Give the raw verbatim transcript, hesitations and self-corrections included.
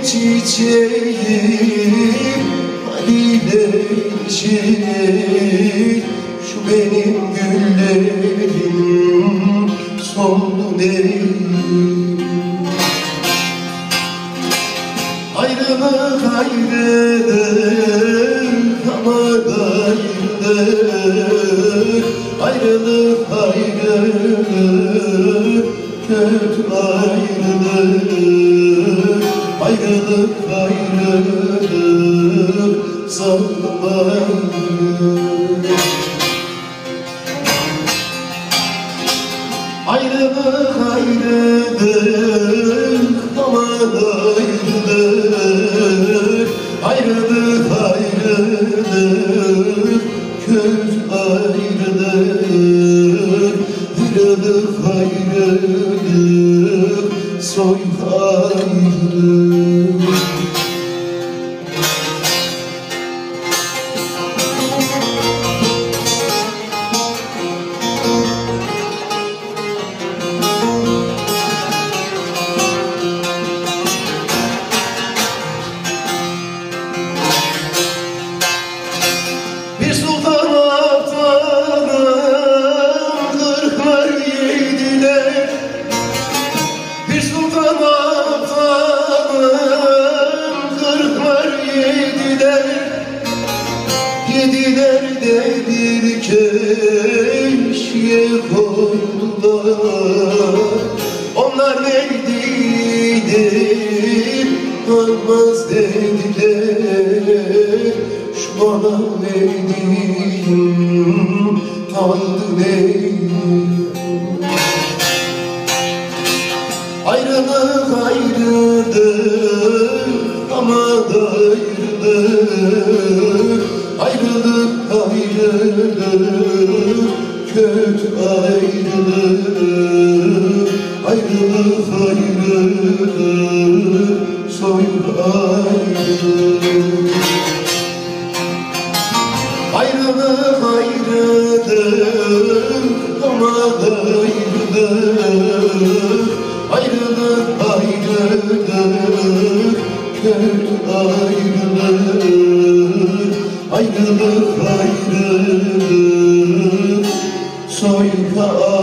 çiçeğim Halile yeşil şu benim güllerim soldu değil. Ayrılık ayrılık ama ayrılık, ayrılık ayrılık kötü ayrılık, ayrılık ayrılık zalim ayrılık. Ayrılık ayrılık aman ayrılık, ayrılık ayrılık kötü ayrılık, ayrılık ayrılık soyut ayrılık. Bir sultan aptalım kırklar yediler, bir sultan aptalım kırklar yediler, yediler de bir keşiye koydular. Onlar verdiler almaz dediler, şu bana verdiğin aldı değil. Ayrılık ayrılık ama ayrılık, ayrılık ayrılık kötü ayrılık, ayrılık ayrılık soyut ayrılık. Ayrılık ayrılık ama ayrılık, ayrılık ayrılık kötü ayrılık, ayrılık ayrılık soyut ayrılık.